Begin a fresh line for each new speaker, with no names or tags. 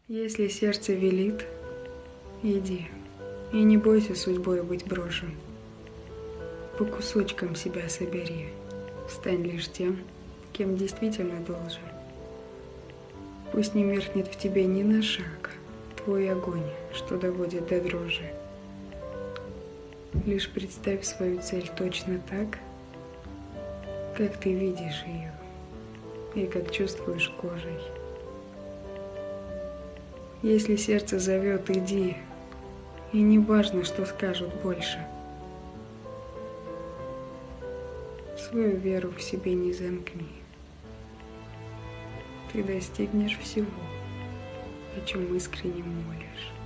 Если сердце велит, иди, и не бойся судьбой быть брошен. По кусочкам себя собери, стань лишь тем, кем действительно должен. Пусть не меркнет в тебе ни на шаг твой огонь, что доводит до дрожи. Лишь представь свою цель точно так, как ты видишь ее и как чувствуешь кожей. Если сердце зовет, иди, и не важно, что скажут больше. Свою веру в себе не замкни. Ты достигнешь всего, о чем искренне молишь.